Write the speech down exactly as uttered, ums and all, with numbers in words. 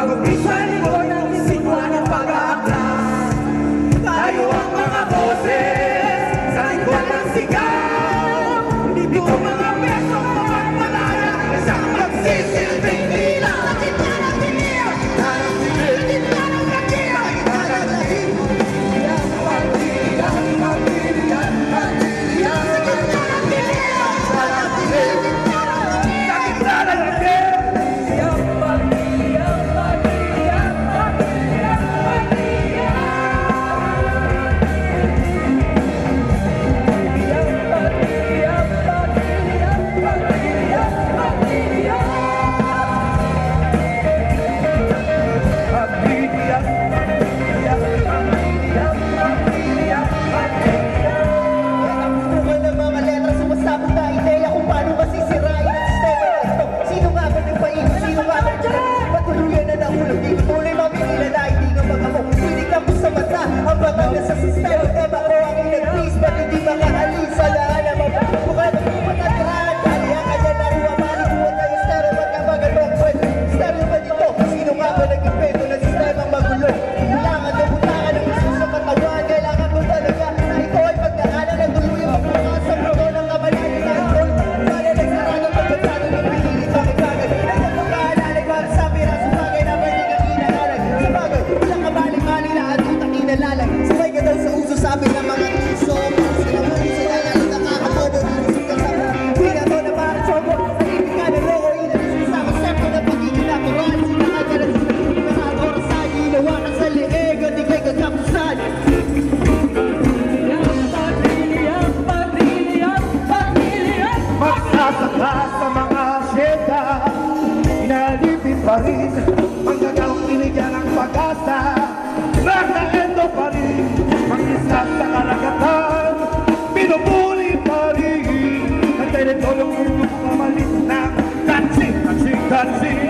bagong isa likod ng isigwa ng pag-aaklas. Tayo ang mga boses sa likod ng sigaw. Ito mga beso, mga malaya, isang magsisilbing nila. Sa gitna ng dilim, sa gitna ng lakiya, itatatahin. Ang pagtilian, pagtilian, pagtilian. Sa gitna ng dilim, sa dilim, sa gitna ng lakiya. Ang batang na sa sistema, eba ko ang inag-please, ba't hindi makahalin sa lahat na mapapukad at matatraan? Kali ang kanya na ruwamali, buwan na yung stereo, ba't ka bagal mo ang kwento? Stereo ba dito? Sino nga ba nag-invento ng sistemang magulo? Kailangan na butakan ng gusto sa katawan, kailangan mo talaga na ito ay pagkakanan ng tuluyan magbukas sa mundo ng kabalani na ito. Kaya nagsarado pagkansado ng pihilit bakit bagay? Ay nagpagkaalalay para sa piraso bagay na pwede kang inaalag. Sa bagay, ilang kabali-mali na at utang inalalag. Sabay ka daw sa uso sabi ng mga tuso. Sila mo sa lalalo nakakabobo. Inisip ka sa hindi na to na para chobo. Nalibig ka na loko, inalis sa konsepto na pagiging natural. Sinakagalan sa pagiging na orasan. Ginawa ka sa lieg at ikay kagapusan. Magsasaka sa mga asyenda, inalipin pa rin ang gagawang binigyan ng pag-asa. Nakaendo pa rin ang isa sa karagatan, pinupuli pa rin ang teritoryong mundo pamalit ng dancing, dancing, dancing.